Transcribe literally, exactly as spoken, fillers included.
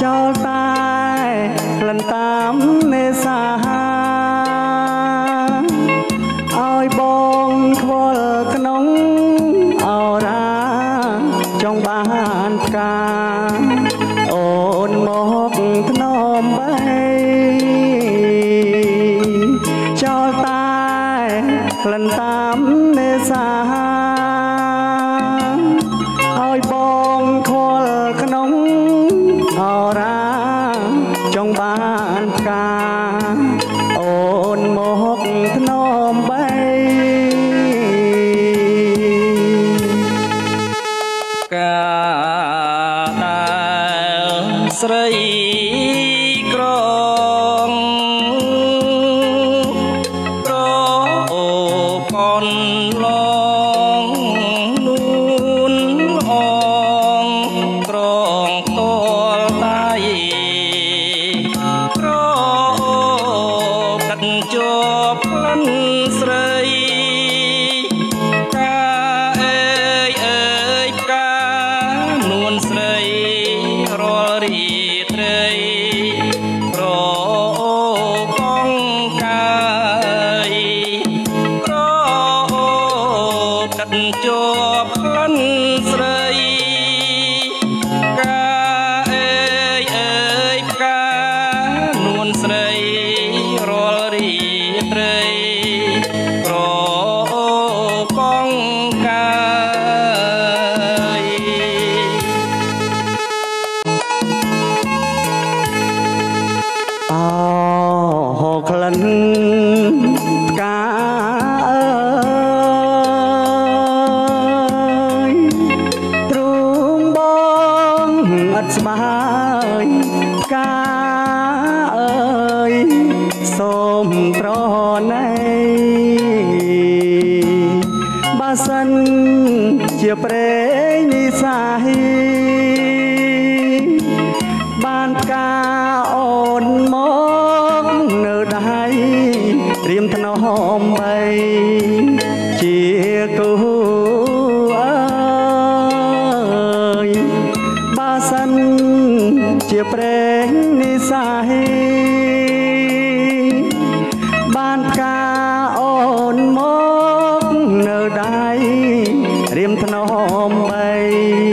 ចូលតែក្លិនតាមនេសាឲ្យបងខ្វល់ក្នុងអរ៉ាចង់បានផ្កាអូនមកធ្នមបីចូលតែក្លិនតាមនេសាឲ្យបងខ្វល់ក្នុងអរ៉ាចង់បានផ្កាអូនមកធ្នមបីកាដែលស្រីក្រងប្រអូផនឡងនួនអងក្រងតលដៃក្រកាត់ជាប់ក្លិនស្រីកាអើយអើយផ្កានួនស្រីរាល់រីត្រីប្របងកាយក្រកាត់ជាប់ក្លិនស្រីកាអើយអើយផ្កានួនស្រីរាល់រីត្រីប្របងកាយអោក្លិនផ្កាអើយទ្រូងបងអត់ស្បាយផ្កាអើយសូមត្រណៃបើសិនជាព្រេងនិសាយបានផ្កាអូនមកនៅដៃត្រៀមថ្នមបីជាគូអើយបើសិនជាព្រេងនិសាយបានផ្កាអូនមកនៅដៃត្រៀមថ្នមបី